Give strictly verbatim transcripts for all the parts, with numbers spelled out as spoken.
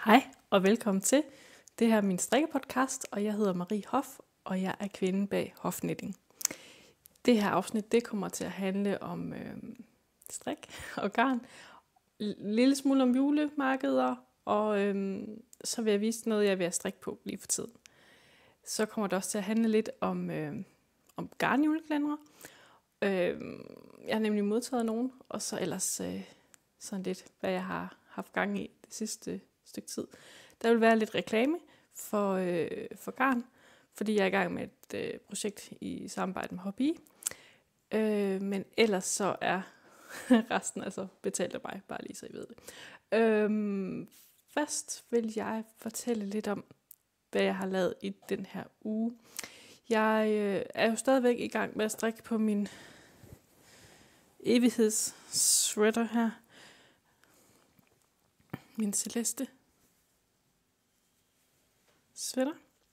Hej og velkommen til. Det her er min strikkepodcast, og jeg hedder Marie Hoff, og jeg er kvinden bag Hofknitting. Det her afsnit det kommer til at handle om øh, strik og garn, en lille smule om julemarkeder, og øh, så vil jeg vise noget, jeg er ved at strikke på lige for tiden. Så kommer det også til at handle lidt om, øh, om garnjulekalendere. Øh, jeg har nemlig modtaget nogen, og så ellers øh, sådan lidt, hvad jeg har haft gang i det sidste stykke tid. Der vil være lidt reklame for, øh, for garn, fordi jeg er i gang med et øh, projekt i samarbejde med Hobby. Øh, men ellers så er resten altså betalt af mig, bare lige så I ved det. Øh, først vil jeg fortælle lidt om, hvad jeg har lavet i den her uge. Jeg øh, er jo stadigvæk i gang med at strikke på min evighedssweater her. Min Celeste sweater.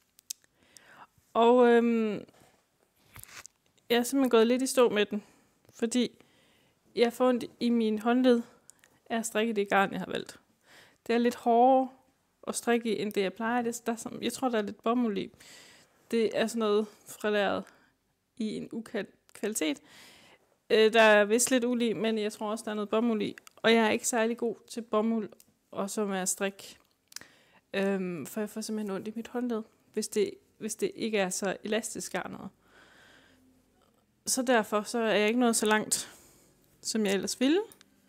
Og øhm, jeg er simpelthen gået lidt i stå med den, fordi jeg får ondt i min håndled af at strikke det garn, jeg har valgt. Det er lidt hårdere at strikke i, end det jeg plejer. Det der som, jeg tror, der er lidt bomuld i. Det er sådan noget fralæret i en ukendt kvalitet. Øh, der er vist lidt uld i, men jeg tror også, der er noget bomuld i. Og jeg er ikke særlig god til bomuld, og så med at strikke. Øhm, for jeg får simpelthen ondt i mit håndled, hvis det, hvis det ikke er så elastisk garnet. Så derfor så er jeg ikke nået så langt, som jeg ellers ville.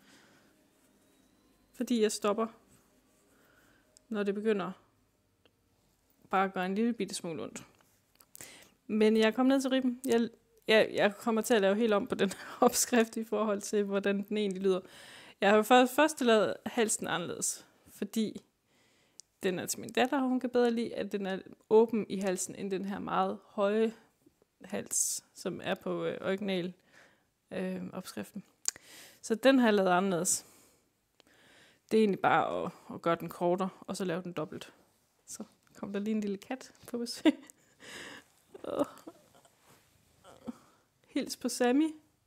Fordi jeg stopper, når det begynder bare at gøre en lille bitte smule ondt. Men jeg er kommet ned til ribben. Jeg, jeg, jeg kommer til at lave helt om på den opskrift i forhold til, hvordan den egentlig lyder. Jeg har jo først, først lavet halsen anderledes, fordi den er til min datter, og hun kan bedre lide, at den er åben i halsen, end den her meget høje hals, som er på øh, original øh, opskriften. Så den har jeg lavet anderledes. Det er egentlig bare at, at gøre den kortere, og så lave den dobbelt. Så kom der lige en lille kat på besøg. Hils på Sammy.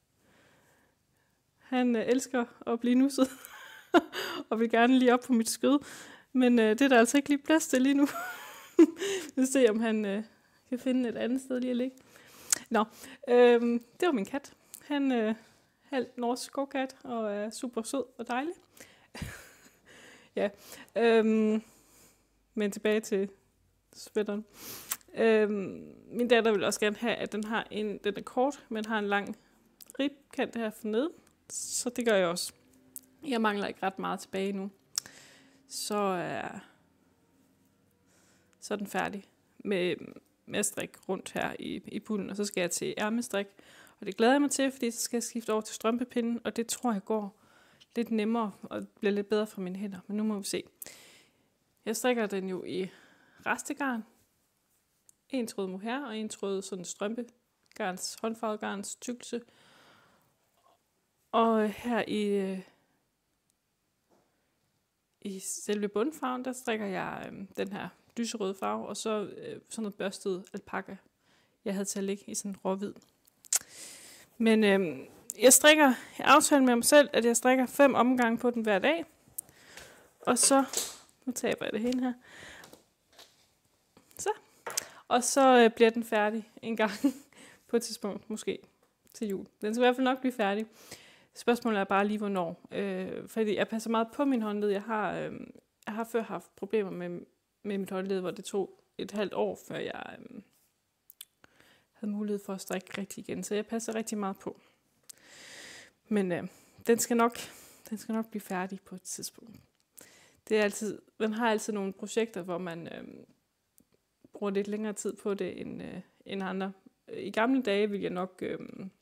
Han øh, elsker at blive nusset, og vil gerne lige op på mit skød. Men øh, det er der altså ikke lige plads til lige nu. Vi vil se, om han øh, kan finde et andet sted lige at ligge. Nå, øh, det var min kat. Han er øh, halvt norsk gårdkat og er super sød og dejlig. ja, øh, men tilbage til sweateren. Øh, min datter vil også gerne have, at den har en, den er kort, men har en lang ribkant her fornede. Så det gør jeg også. Jeg mangler ikke ret meget tilbage nu. Så er, så er den færdig med, med at strikke rundt her i, i pullen, og så skal jeg til ærmestrik. Og det glæder jeg mig til, fordi så skal jeg skifte over til strømpepinden, og det tror jeg går lidt nemmere og bliver lidt bedre for mine hænder, men nu må vi se. Jeg strikker den jo i restegarn, en tråd mohair og en tråd sådan strømpegarns, håndfarvet garns tykkelse. Og her i I selve bundfarven, der strikker jeg øh, den her lyserøde farve, og så øh, sådan noget børstet alpaka, jeg havde til at lægge i sådan en råhvid. Men øh, jeg strikker, jeg aftaler med mig selv, at jeg strikker fem omgange på den hver dag. Og så, nu taber jeg det hele her. Så. Og så øh, bliver den færdig en gang på et tidspunkt, måske til jul. Den skal i hvert fald nok blive færdig. Spørgsmålet er bare lige, hvornår. Øh, fordi jeg passer meget på min håndled. Jeg har, øh, jeg har før haft problemer med, med mit håndled, hvor det tog et halvt år, før jeg øh, havde mulighed for at strikke rigtig igen. Så jeg passer rigtig meget på. Men øh, den, skal nok, den skal nok blive færdig på et tidspunkt. Det er altid, man har altid nogle projekter, hvor man øh, bruger lidt længere tid på det end, øh, end andre. I gamle dage ville jeg nok... Øh,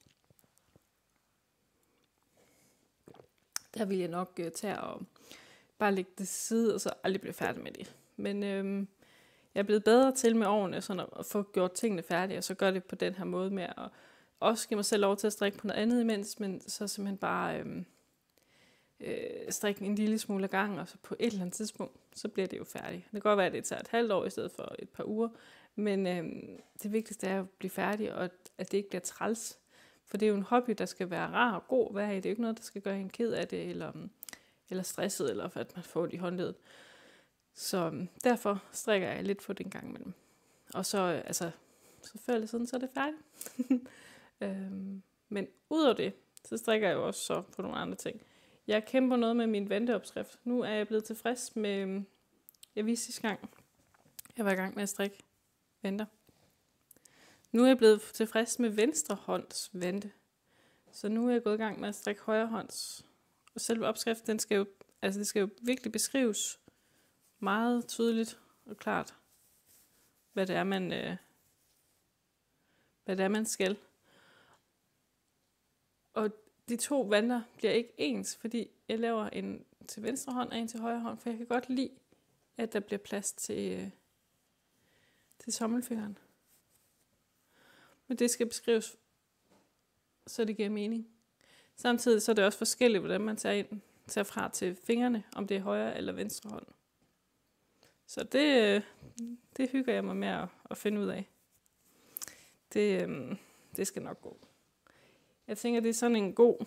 Der vil jeg nok øh, tage og bare lægge det til side, og så aldrig blive færdig med det. Men øh, jeg er blevet bedre til med årene, sådan at få gjort tingene færdige, og så gør det på den her måde med at også give mig selv lov til at strikke på noget andet imens, men så simpelthen bare øh, øh, strikke en lille smule af gang, og så på et eller andet tidspunkt, så bliver det jo færdigt. Det kan godt være, at det tager et halvt år i stedet for et par uger, men øh, det vigtigste er at blive færdig, og at det ikke bliver træls. For det er jo en hobby, der skal være rar og god at være i. Det er jo ikke noget, der skal gøre en ked af det, eller, eller stresset, eller for at man får det i håndledet. Så øhm, derfor strikker jeg lidt på den gang imellem. Og så, øh, altså, så før eller siden, så er det færdigt. øhm, men udover det, så strikker jeg jo også så på nogle andre ting. Jeg kæmper noget med min venteopskrift. Nu er jeg blevet tilfreds med, jeg viste sidste gang, jeg var i gang med at strikke venter. Nu er jeg blevet tilfreds med venstre hånds vente. Så nu er jeg gået i gang med at strikke højre hånds. Og selve opskriften, den skal jo, altså det skal jo virkelig beskrives meget tydeligt og klart, hvad det er, man, øh, hvad det er, man skal. Og de to vanter bliver ikke ens, fordi jeg laver en til venstre hånd og en til højre hånd, for jeg kan godt lide, at der bliver plads til, øh, til tommelfingeren. Men det skal beskrives, så det giver mening. Samtidig så er det også forskelligt, hvordan man tager ind, tager fra til fingrene, om det er højre eller venstre hånd. Så det, det hygger jeg mig med at, at finde ud af. Det, det skal nok gå. Jeg tænker, det er sådan en god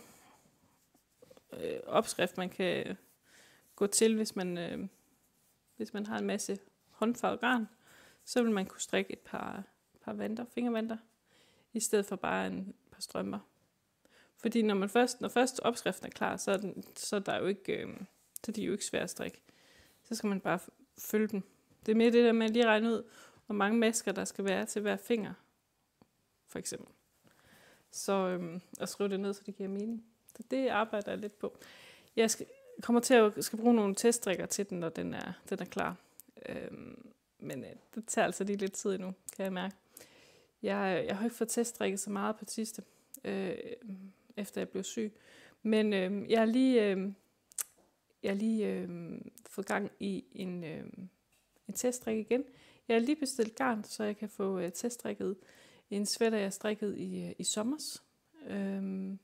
øh, opskrift, man kan gå til, hvis man, øh, hvis man har en masse håndfarvet garn. Så vil man kunne strikke et par, par vanter, fingervanter, i stedet for bare en par strømper. Fordi når man først, når først opskriften er klar, så er, den, så er der jo ikke, øh, så er de jo ikke svære at strikke. Så skal man bare følge dem. Det er mere det der med at lige regne ud, hvor mange masker der skal være til hver finger, for eksempel. Så øhm, at skrive det ned, så det giver mening. Så det arbejder jeg lidt på. Jeg skal, kommer til at skal bruge nogle teststrikker til den, når den er, den er klar. Øhm, men øh, det tager altså lige lidt tid endnu, kan jeg mærke. Jeg, jeg har ikke fået teststrikket så meget på det sidste, øh, efter jeg blev syg. Men øh, jeg har lige, øh, jeg har lige øh, fået gang i en, øh, en teststrik igen. Jeg har lige bestilt garn, så jeg kan få øh, teststrikket en sweater, jeg strikkede i, i sommers. Øh,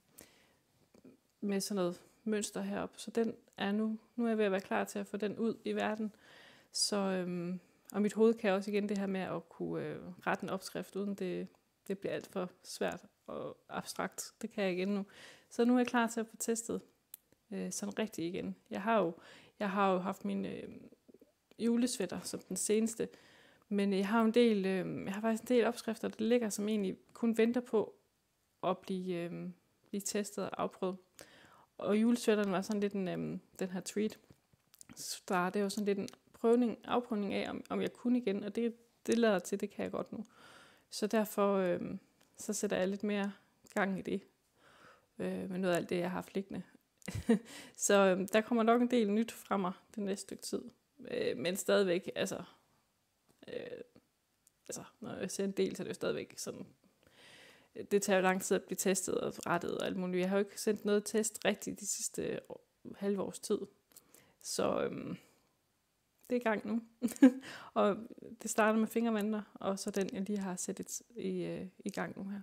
med sådan noget mønster heroppe. Så den er nu, nu er jeg ved at være klar til at få den ud i verden. Så, øh, og mit hoved kan også igen det her med at kunne øh, rette en opskrift, uden det, det bliver alt for svært og abstrakt. Det kan jeg igen nu. Så nu er jeg klar til at få testet øh, sådan rigtigt igen. Jeg har jo, jeg har jo haft min øh, julesvætter som den seneste, men jeg har jo en del, øh, jeg har faktisk en del opskrifter, der ligger, som egentlig kun venter på at blive, øh, blive testet og afprøvet. Og julesvætteren var sådan lidt en, øh, den her treat. Så der, det var sådan lidt en prøvning, afprøvning af, om, om jeg kunne igen, og det, det lader til, det kan jeg godt nu. Så derfor øh, så sætter jeg lidt mere gang i det, øh, med noget af alt det, jeg har haft liggende. Så øh, der kommer nok en del nyt fra mig det næste stykke tid. Øh, men stadigvæk, altså, øh, altså, når jeg ser en del, så er det jo stadigvæk sådan, det tager jo lang tid at blive testet og rettet og alt muligt. Jeg har jo ikke sendt noget test rigtigt de sidste år, halve års tid. Så øh, det er i gang nu. Og det starter med fingervanter, og så den, jeg lige har sat et, i, øh, i gang nu her.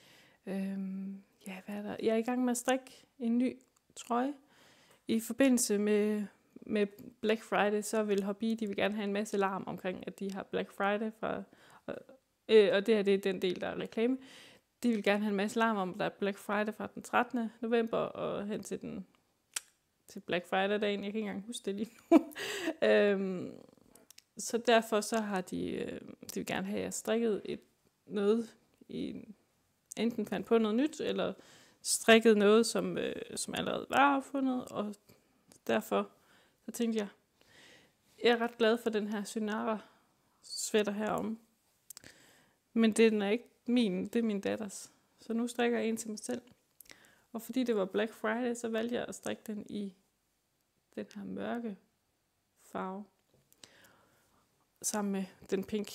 Øhm, ja, hvad er der? Jeg er i gang med at strikke en ny trøje. I forbindelse med, med Black Friday, så vil Hobby, de vil gerne have en masse larm omkring, at de har Black Friday fra, og, øh, og det her, det er den del, der er reklame. De vil gerne have en masse larm om, at der er Black Friday fra den trettende november og hen til den til Black Friday-dagen. Jeg kan ikke engang huske det lige nu. øhm, så derfor så har de, øh, de vil gerne have, at jeg strikket et, noget i enten fandt på noget nyt, eller strikket noget, som, øh, som allerede var affundet, og derfor så tænkte jeg, jeg er ret glad for den her Synara sweater herom. Men den er ikke min, det er min datters. Så nu strikker jeg en til mig selv. Og fordi det var Black Friday, så valgte jeg at strikke den i den her mørke farve, sammen med den pink.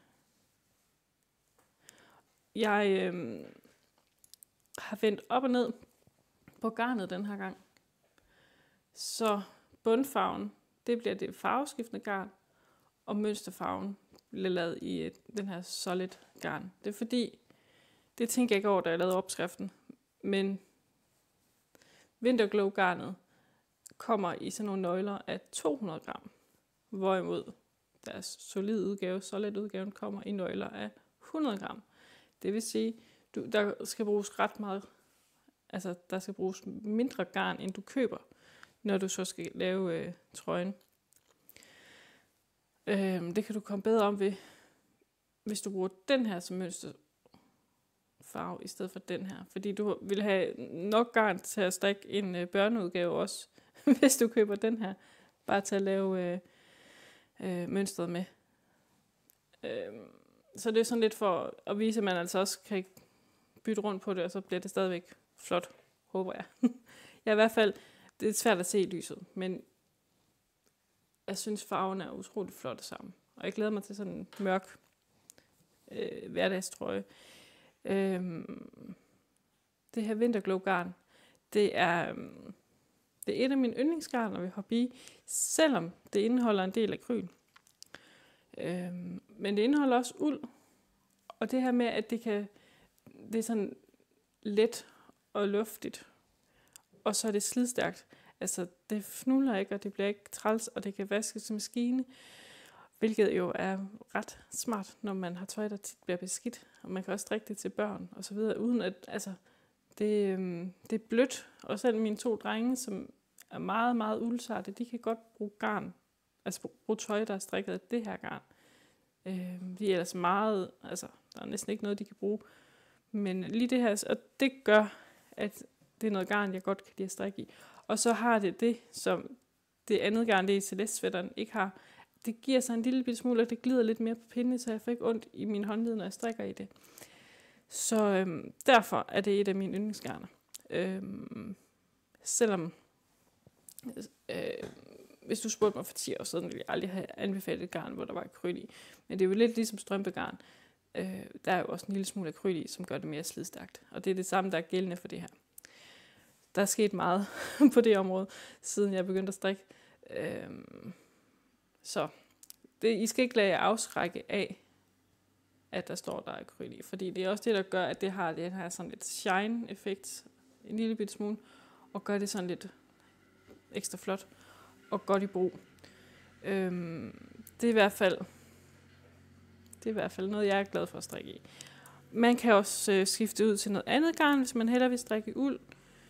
Jeg øh, har vendt op og ned på garnet den her gang. Så bundfarven, det bliver det farveskiftende garn, og mønsterfarven bliver lavet i den her solid garn. Det er fordi, det tænker jeg ikke over, da jeg lavede opskriften, men Winterglow garnet kommer i sådan nogle nøgler af to hundrede gram, hvorimod deres solid udgave, solid udgaven, kommer i nøgler af hundrede gram. Det vil sige, du, der skal bruges ret meget, altså der skal bruges mindre garn, end du køber, når du så skal lave øh, trøjen. Øhm, det kan du komme bedre om ved, hvis du bruger den her som mønsterfarve i stedet for den her. Fordi du vil have nok garn til at strikke en øh, børneudgave også, hvis du køber den her. Bare til at lave øh, øh, mønstret med. Øhm, så det er sådan lidt for at vise, at man altså også kan bytte rundt på det, og så bliver det stadigvæk flot, håber jeg. Jeg i hvert fald, det er svært at se i lyset, men jeg synes farven er utroligt flotte sammen. Og jeg glæder mig til sådan en mørk øh, hverdagstrøje. Øhm, det her Winterglow garn, det er, øhm, det er et af mine yndlingsgarner ved Hobbii, selvom det indeholder en del akryl. Øhm, men det indeholder også uld. Og det her med, at det kan, det er sådan let og luftigt. Og så er det slidstærkt. Altså, det fnuller ikke, og det bliver ikke træls, og det kan vaskes til maskine. Hvilket jo er ret smart, når man har tøj, der tit bliver beskidt. Og man kan også strikke det til børn, og så videre, uden at, altså, det, øhm, det er blødt. Og selv mine to drenge, som er meget, meget uldsarte, de kan godt bruge garn. Altså bruge tøj, der er strikket af det her garn. Øh, de er ellers meget, altså, der er næsten ikke noget, de kan bruge. Men lige det her, og det gør, at det er noget garn, jeg godt kan lide at strikke i. Og så har det det, som det andet garn, det i Celeste-sweateren ikke har. Det giver sig en lille bitte smule, og det glider lidt mere på pinde, så jeg får ikke ondt i min håndled, når jeg strikker i det. Så øhm, derfor er det et af mine yndlingsgarner. Øhm, selvom, øh, hvis du spurgte mig for ti år siden, ville jeg aldrig have anbefalet et garn, hvor der var akryl i. Men det er jo lidt ligesom strømpegarn. Øh, der er jo også en lille smule akryl i, som gør det mere slidstærkt. Og det er det samme, der er gældende for det her. Der er sket meget på det område, siden jeg begyndte at strikke. Øhm, så det, I skal ikke lade jer afskrække af, at der står, der er akryl i. Fordi det er også det, der gør, at det har den her sådan lidt shine-effekt, en lille bitte smule, og gør det sådan lidt ekstra flot og godt i brug. Øhm, det er i hvert fald det er i hvert fald noget, jeg er glad for at strikke i. Man kan også øh, skifte ud til noget andet garn, hvis man hellere vil strikke i uld.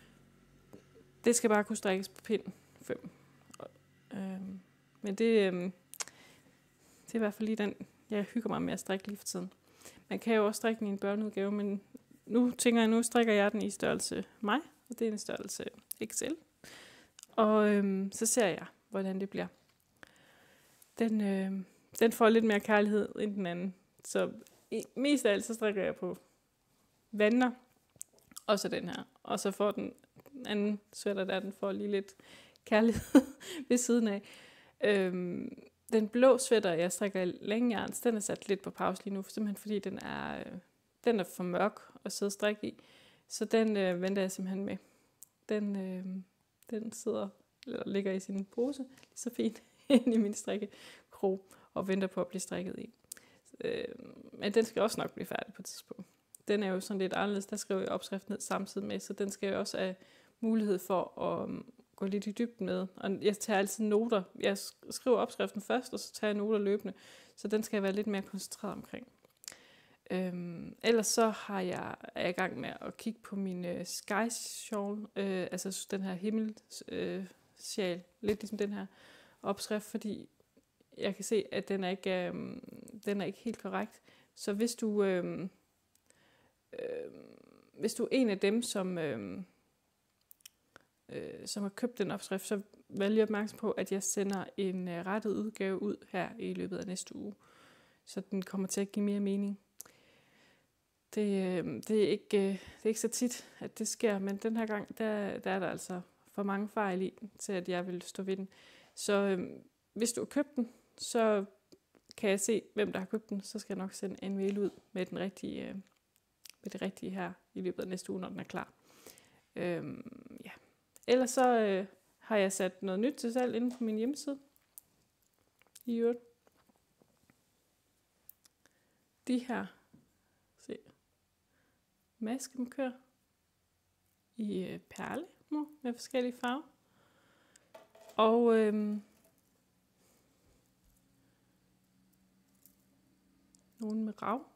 Det skal bare kunne strikkes på pind fem. Øhm, men det, øhm, det er i hvert fald lige den, jeg hygger mig med at strikke lige for tiden. Man kan jo også strikke den i en børneudgave, men nu tænker jeg, nu strikker jeg den i størrelse mig, og det er en størrelse X L. Og øhm, så ser jeg, hvordan det bliver. Den, øhm, den får lidt mere kærlighed end den anden. Så i, mest af alt, så strikker jeg på vandner, og så den her. Og så får den anden sweater der, den får lige lidt kærlighed ved siden af. Øhm, den blå sweater, jeg strikker i længejarns, den er sat lidt på pause lige nu, simpelthen fordi den er, øh, den er for mørk at sidde og strikke i. Så den øh, venter jeg simpelthen med. Den, øh, den sidder, eller ligger i sin pose, lige så fint inde i min strikkekrog, og venter på at blive strikket i. Øh, men den skal også nok blive færdig på et tidspunkt. Den er jo sådan lidt anderledes, der skriver jeg opskriften ned samtidig med, så den skal jo også have mulighed for at um, gå lidt i dybden med. Og jeg tager altid noter. Jeg skriver opskriften først, og så tager jeg noter løbende, så den skal jeg være lidt mere koncentreret omkring. Øhm, ellers så har jeg, er jeg i gang med at kigge på min øh, sky shawl, øh, altså den her himmel øh, sjal, lidt ligesom den her opskrift, fordi jeg kan se, at den er ikke, øh, den er ikke helt korrekt. Så hvis du, øh, øh, hvis du er en af dem, som, øh, øh, som har købt den opskrift, så vælg opmærksom på, at jeg sender en øh, rettet udgave ud her i løbet af næste uge. Så den kommer til at give mere mening. Det, øh, det, er ikke, øh, det er ikke så tit, at det sker, men den her gang, der, der er der altså for mange fejl i, til at jeg vil stå ved den. Så øh, hvis du har købt den, så kan jeg se, hvem der har købt den, så skal jeg nok sende en mail ud med, den rigtige, øh, med det rigtige her i løbet af næste uge, når den er klar. Øh, ja. Ellers så øh, har jeg sat noget nyt til salg inde på min hjemmeside. I øvrigt. De her se, maskemarkør i øh, perle med forskellige farver. Og øhm, nogle med rav.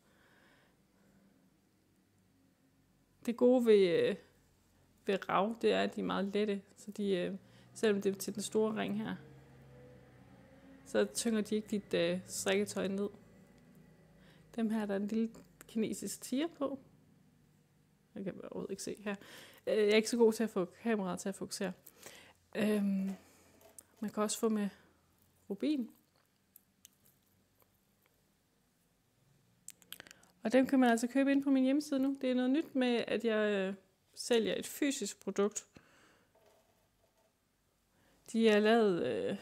Det gode ved, øh, ved rav, det er, at de er meget lette. Så de, øh, selvom det er til den store ring her, så tynger de ikke dit øh, strikketøj ned. Dem her, der er en lille kinesisk tiger på. Jeg kan overhovedet ikke se her. Jeg er ikke så god til at få kameraet til at fokusere. Øhm, man kan også få med rubin. Og dem kan man altså købe ind på min hjemmeside nu. Det er noget nyt med, at jeg øh, sælger et fysisk produkt. De er lavet øh,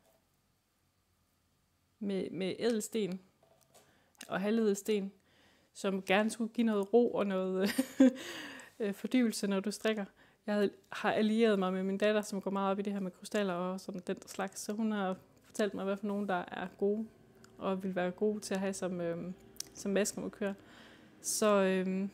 med, med ædelsten og halvædelsten, som gerne skulle give noget ro og noget øh, fordybelse, når du strikker. Jeg har allieret mig med min datter, som går meget op i det her med krystaller og sådan den slags, så hun har fortalt mig, hvad for nogen, der er gode og vil være gode til at have som, øh, som maskemarkør. Så øh,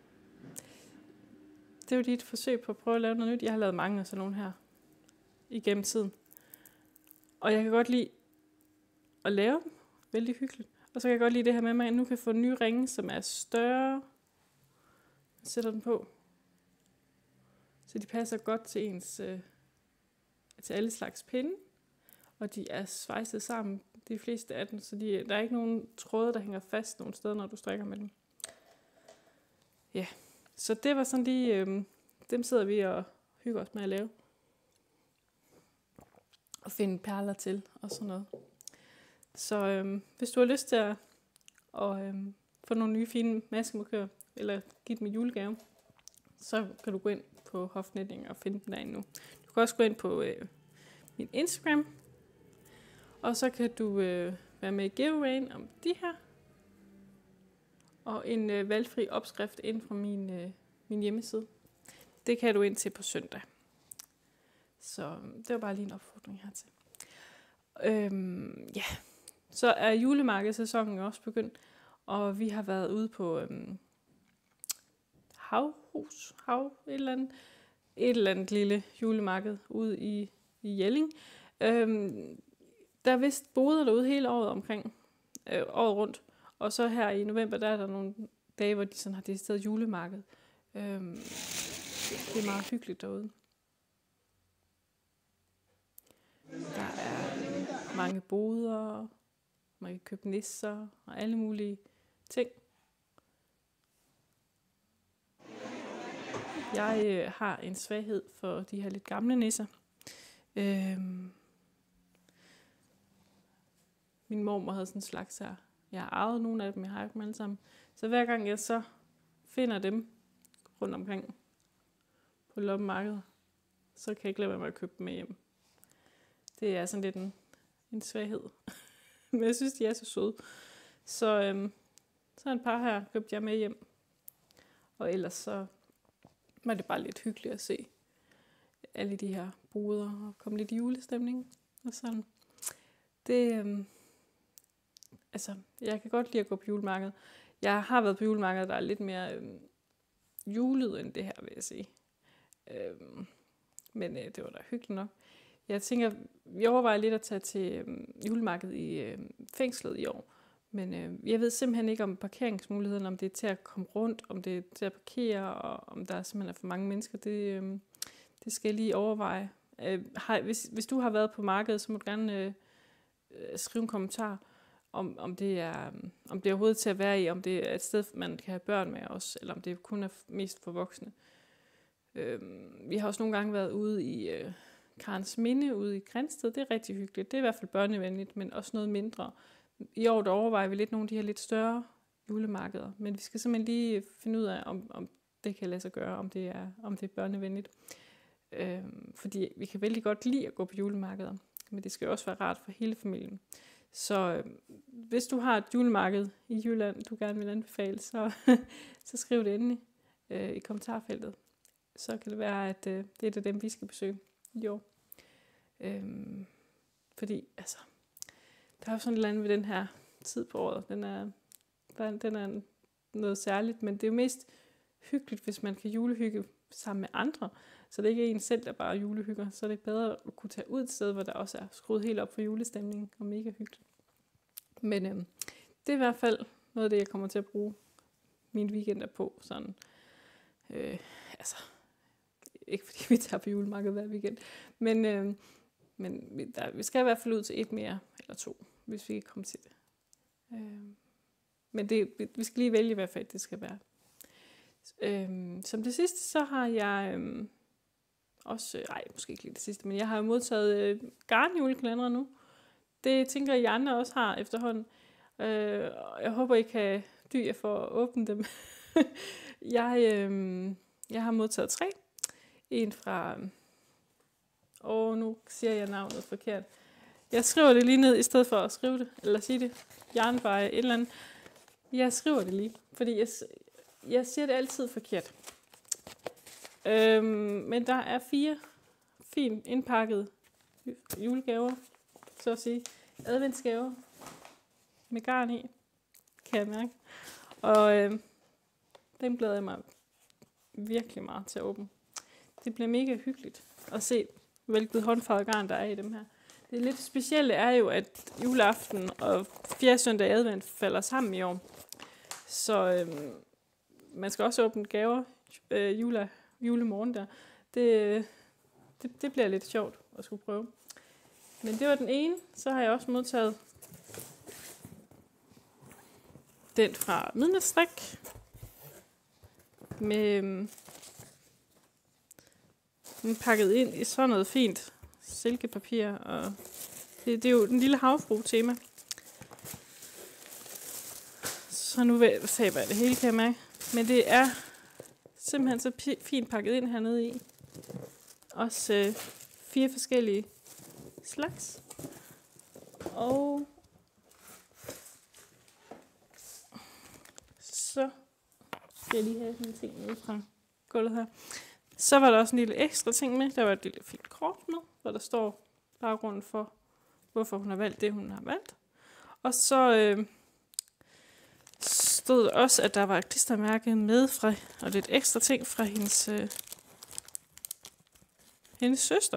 det var lige et forsøg på at prøve at lave noget nyt. Jeg har lavet mange af sådan nogle her igennem tiden. Og jeg kan godt lide at lave dem. Vældig hyggeligt. Og så kan jeg godt lide det her med, at man nu kan få nye ringe, som er større. Jeg sætter den på. Så de passer godt til ens, øh, til alle slags pinde. Og de er svejset sammen, de fleste af dem. Så de, der er ikke nogen tråde, der hænger fast nogle steder, når du strikker med dem. Ja, så det var sådan lige, øh, dem sidder vi og hygger os med at lave. Og finde perler til og sådan noget. Så øhm, hvis du har lyst til at og, øhm, få nogle nye fine maskemarkører, eller give dem i julegave, så kan du gå ind på Hofknitting og finde dem derinde nu. Du kan også gå ind på øh, min Instagram, og så kan du øh, være med i giveawayen om de her, og en øh, valgfri opskrift ind fra min, øh, min hjemmeside. Det kan du ind til på søndag. Så det var bare lige en opfordring hertil. Øhm, ja, så er julemarkedssæsonen også begyndt, og vi har været ude på øhm, Havhus, Hav, et eller andet, et eller andet lille julemarked ude i, i Jelling. Øhm, der er vist boder derude hele året omkring, øh, året rundt, og så her i november, der er der nogle dage, hvor de sådan har decideret julemarked. Øhm, det er meget hyggeligt derude. Der er mange boder, man kan købe nisser og alle mulige ting. Jeg øh, har en svaghed for de her lidt gamle nisser. Øhm, min mormor havde sådan en slags her. Jeg har arvet nogle af dem, jeg har ikke dem alle sammen. Så hver gang jeg så finder dem rundt omkring på loppemarkedet, så kan jeg ikke lade være med at købe dem med hjem. Det er sådan lidt en, en svaghed. Men jeg synes, de er så søde. Så, øhm, så en par her købte jeg med hjem. Og ellers så var det bare lidt hyggeligt at se alle de her boder og komme lidt i julestemning og sådan. Det, øhm, altså, jeg kan godt lide at gå på julemarkedet. Jeg har været på julemarkedet, der er lidt mere øhm, julet end det her, vil jeg sige. Øhm, men øh, det var da hyggeligt nok. Jeg tænker, vi overvejer lidt at tage til øhm, julemarkedet i øhm, fængslet i år. Men øh, jeg ved simpelthen ikke om parkeringsmuligheden, om det er til at komme rundt, om det er til at parkere, og om der simpelthen er for mange mennesker. Det, øh, det skal jeg lige overveje. Øh, har, hvis, hvis du har været på markedet, så må du gerne øh, skrive en kommentar, om, om, det er, om det er overhovedet til at være i, om det er et sted, man kan have børn med også, eller om det kun er mest for voksne. Øh, vi har også nogle gange været ude i øh, Karensminde, ude i Grænsted. Det er rigtig hyggeligt. Det er i hvert fald børnevenligt, men også noget mindre. I år der overvejer vi lidt nogle af de her lidt større julemarkeder, men vi skal simpelthen lige finde ud af, om, om det kan lade sig gøre, om det er, om det er børnevenligt. Øhm, fordi vi kan vældig godt lide at gå på julemarkeder, men det skal også være rart for hele familien. Så øhm, hvis du har et julemarked i Jylland, du gerne vil anbefale, så, så skriv det endelig øh, i kommentarfeltet. Så kan det være, at øh, det er det dem, vi skal besøge i år. Øhm, fordi, altså... Der er jo sådan et eller andet ved den her tid på året. Den er, den er noget særligt, men det er jo mest hyggeligt, hvis man kan julehygge sammen med andre. Så det ikke er en selv, der bare julehygger. Så er det bedre at kunne tage ud et sted, hvor der også er skruet helt op for julestemningen og mega hyggeligt. Men øhm, det er i hvert fald noget af det, jeg kommer til at bruge mine weekender på. Sådan, øh, altså, ikke fordi vi tager på julemarkedet hver weekend, men... Øh, men vi, der, vi skal i hvert fald ud til et mere, eller to, hvis vi kan komme til det. Øh, men det, vi skal lige vælge, hvad fag det skal være. Øh, som det sidste, så har jeg øh, også, nej, måske ikke lige det sidste, men jeg har modtaget øh, garnjulekalendere nu. Det tænker jeg, andre også har efterhånden. Øh, jeg håber, I kan dy jer for at åbne dem. jeg, øh, jeg har modtaget tre. En fra... Åh, nu siger jeg navnet forkert. Jeg skriver det lige ned, i stedet for at skrive det, eller sige det. Jernbeje, et eller andet. Jeg skriver det lige, fordi jeg, jeg siger det altid forkert. Øhm, men der er fire fint indpakkede julegaver, så at sige. Adventsgaver med garn i, kan jeg mærke. Og øhm, den glæder jeg mig virkelig meget til at åbne. Det bliver mega hyggeligt at se, hvilket håndfarvet garn der er i dem her. Det lidt specielle er jo, at juleaften og fjerde søndag advent falder sammen i år. Så øhm, man skal også åbne gaver øh, jule, julemorgen der. Det, det, det bliver lidt sjovt at skulle prøve. Men det var den ene. Så har jeg også modtaget den fra Midnatsstrik. Med øhm, pakket ind i sådan noget fint silkepapir. Og det, det er jo den lille havfrue-tema. Så nu taber jeg det hele, kan jeg mærke. Men det er simpelthen så p- fint pakket ind hernede i. Også øh, fire forskellige slags. Og så skal jeg lige have sådan en ting nede fra gulvet her. Så var der også en lille ekstra ting med. Der var et lille fint kort med, hvor der står baggrunden for, hvorfor hun har valgt det, hun har valgt. Og så øh, stod der også, at der var et klistermærke med fra, og lidt ekstra ting fra hendes, øh, hendes søster.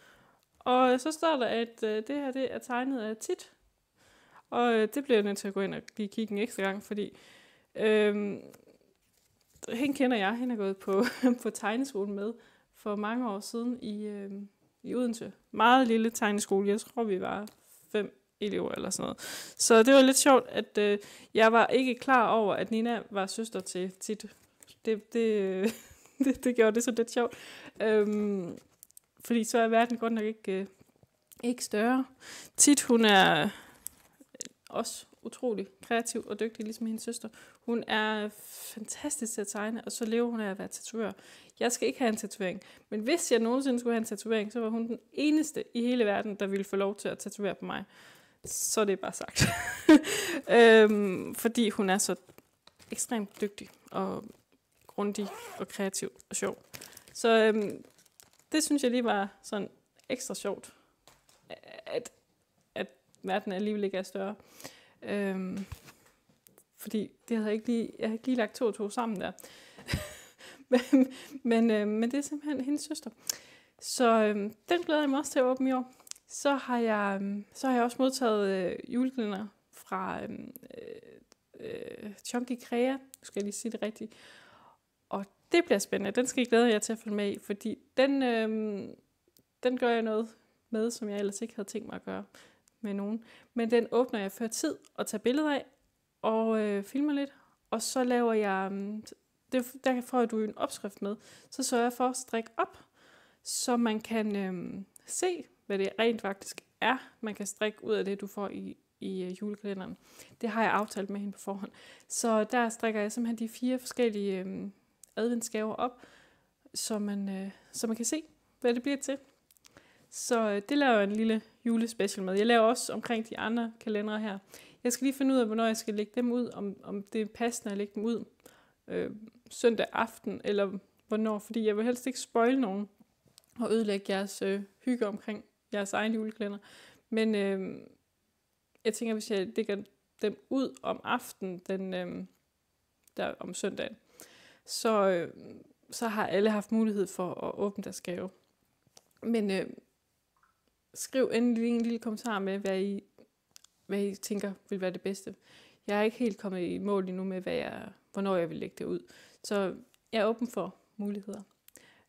Og så står der, at øh, det her det er tegnet af Tit. Og øh, det bliver jeg nødt til at gå ind og lige kigge en ekstra gang, fordi øh, hende kender jeg. Hende er gået på, på tegneskolen med for mange år siden i, øh, i Odense. Meget lille tegneskole. Jeg tror, vi var fem elever eller sådan noget. Så det var lidt sjovt, at øh, jeg var ikke klar over, at Nina var søster til Tit. Det, det, det, det gjorde det så lidt sjovt. Øhm, fordi så er verden godt nok ikke, øh, ikke større. Tit, hun er også utrolig kreativ og dygtig, ligesom hendes søster. Hun er fantastisk til at tegne, og så lever hun af at være tatovør. Jeg skal ikke have en tatovering, men hvis jeg nogensinde skulle have en tatovering, så var hun den eneste i hele verden, der ville få lov til at tatovere på mig. Så det er bare sagt. øhm, fordi hun er så ekstremt dygtig og grundig og kreativ og sjov. Så øhm, det synes jeg lige var sådan ekstra sjovt, at, at verden alligevel ikke er større. Øhm, fordi det havde jeg ikke lige, jeg havde ikke lige lagt to og to sammen der. men, men, øh, men det er simpelthen hendes søster. Så øh, den glæder jeg mig også til at åbne i år. Så har jeg, øh, så har jeg også modtaget øh, julekalender fra øh, øh, Chunky Crea. Nu skal jeg lige sige det rigtigt. Og det bliver spændende. Den skal jeg glæde jer til at følge med i, fordi den, øh, den gør jeg noget med, som jeg ellers ikke havde tænkt mig at gøre med nogen. Men den åbner jeg før tid og tager billeder af og øh, filmer lidt. Og så laver jeg, øh, det, der får du en opskrift med, så sørger jeg for at strikke op, så man kan øh, se, hvad det rent faktisk er, man kan strikke ud af det, du får i, i uh, julekalenderen. Det har jeg aftalt med hende på forhånd. Så der strikker jeg simpelthen de fire forskellige øh, adventsgaver op, så man, øh, så man kan se, hvad det bliver til. Så øh, det laver jeg en lille julespecial med. Jeg laver også omkring de andre kalendere her. Jeg skal lige finde ud af, hvornår jeg skal lægge dem ud, om, om det er passende at lægge dem ud øh, søndag aften, eller hvornår, fordi jeg vil helst ikke spoile nogen og ødelægge jeres øh, hygge omkring jeres egen julekalender. Men øh, jeg tænker, hvis jeg lægger dem ud om aftenen, den, øh, der om søndagen, så, øh, så har alle haft mulighed for at åbne deres gave. Men øh, skriv endelig en lille kommentar med, hvad I, hvad I tænker vil være det bedste. Jeg er ikke helt kommet i mål endnu med, hvad jeg, hvornår jeg vil lægge det ud. Så jeg er åben for muligheder.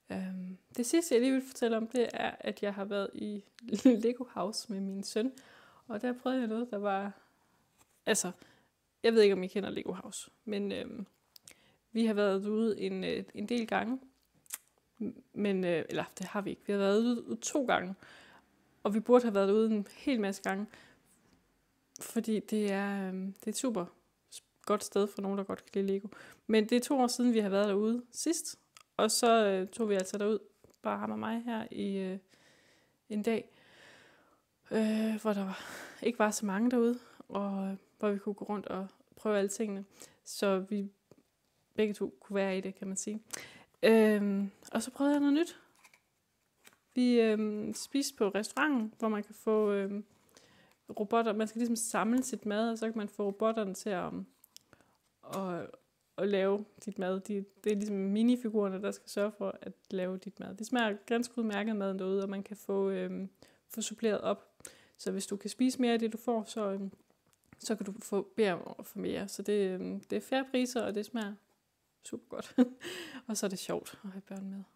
Øhm, det sidste, jeg lige vil fortælle om, det er, at jeg har været i Lego House med min søn. Og der prøvede jeg noget, der var... Altså, jeg ved ikke, om I kender Lego House, men øhm, vi har været ude en, en del gange. Men, øh, eller det har vi ikke. Vi har været ude, ude to gange. Og vi burde have været ude en hel masse gange. Fordi det er, øhm, det er et super godt sted for nogen, der godt kan lide Lego. Men det er to år siden, vi har været derude sidst. Og så øh, tog vi altså derud, bare ham og mig her i øh, en dag. Øh, hvor der var, ikke var så mange derude. Og hvor vi kunne gå rundt og prøve alle tingene. Så vi begge to kunne være i det, kan man sige. Øhm, og så prøvede jeg noget nyt. Vi øhm, spiste på restauranten, hvor man kan få øhm, robotter. Man skal ligesom samle sit mad, og så kan man få robotterne til at, at, at lave dit mad. De, det er ligesom minifigurerne, der skal sørge for at lave dit mad. Det smager ganske udmærket maden derude, og man kan få, øhm, få suppleret op. Så hvis du kan spise mere af det, du får, så, øhm, så kan du få bede om at få mere. Så det, øhm, det er fair priser, og det smager super godt. Og så er det sjovt at have børn med.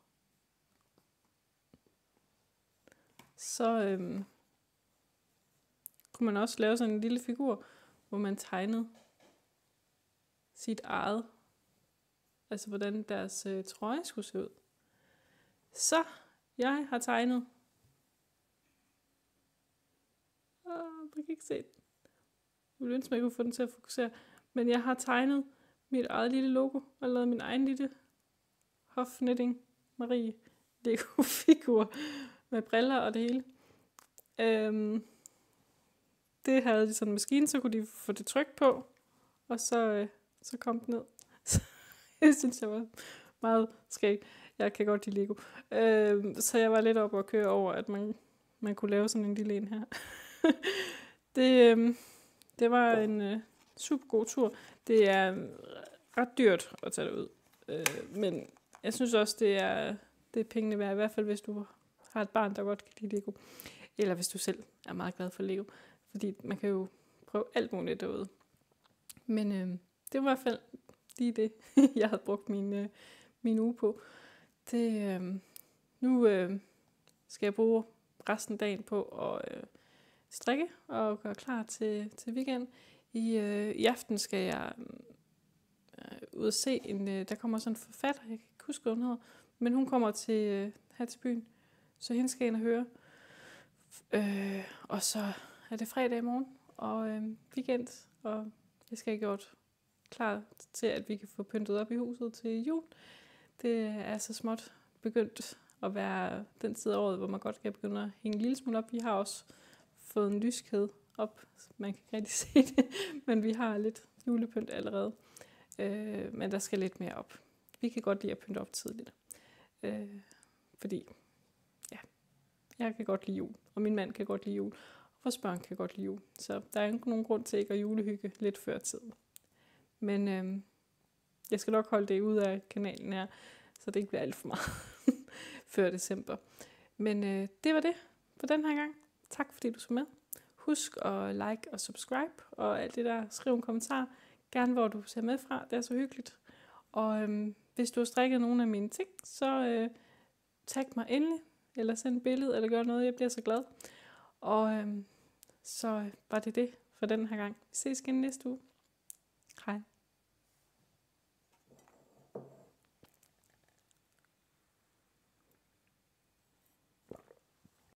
Så øhm, kunne man også lave sådan en lille figur, hvor man tegnede sit eget. Altså hvordan deres øh, trøje skulle se ud. Så jeg har tegnet. Åh, man kan ikke se det. Jeg ville ønske, man kunne få den til at fokusere. Men jeg har tegnet mit eget lille logo, og lavet min egen lille Hofknitting Marie Lego-figur med briller og det hele. Øhm, det havde de sådan en maskine, så kunne de få det tryk på, og så, øh, så kom det ned. Jeg synes, jeg var meget skæg. Jeg kan godt lide Lego. Øhm, så jeg var lidt oppe og køre over, at man, man kunne lave sådan en lille en her. det, øhm, det var en øh, super god tur. Det er ret dyrt at tage det ud. Øh, men jeg synes også, det er, det er pengene værd. I hvert fald, hvis du har et barn, der godt kan lide Lego. Eller hvis du selv er meget glad for Lego. Fordi man kan jo prøve alt muligt derude. Men øh, det var i hvert fald lige det, jeg havde brugt min, øh, min uge på. Det, øh, nu øh, skal jeg bruge resten af dagen på at øh, strikke og gøre klar til, til weekend. I, øh, I aften skal jeg øh, ud og se en, øh, der kommer sådan en forfatter, jeg kan ikke huske, hvad hun hedder, men hun kommer til, øh, her til byen, så hende skal jeg ind og høre. Øh, og så er det fredag i morgen, og øh, weekend, og jeg skal have gjort klar til, at vi kan få pyntet op i huset til jul. Det er så småt begyndt at være den tid af året, hvor man godt kan begynde at hænge en lille smule op. Vi har også fået en lyskæde op, man kan ikke rigtig se det, men vi har lidt julepynt allerede. Øh, men der skal lidt mere op. Vi kan godt lide at pynte op tidligt. Øh, fordi, ja, jeg kan godt lide jul, og min mand kan godt lide jul, og vores børn kan godt lide jul. Så der er ikke nogen grund til ikke at julehygge lidt før tid. Men øh, jeg skal nok holde det ud af kanalen her, så det ikke bliver alt for meget før december. Men øh, det var det for den her gang. Tak fordi du så med. Husk at like og subscribe og alt det der. Skriv en kommentar. Gerne hvor du ser med fra. Det er så hyggeligt. Og øhm, hvis du har strikket nogle af mine ting, så øh, tag mig endelig. Eller send et billede, eller gør noget. Jeg bliver så glad. Og øhm, så var det det for den her gang. Vi ses igen næste uge. Hej.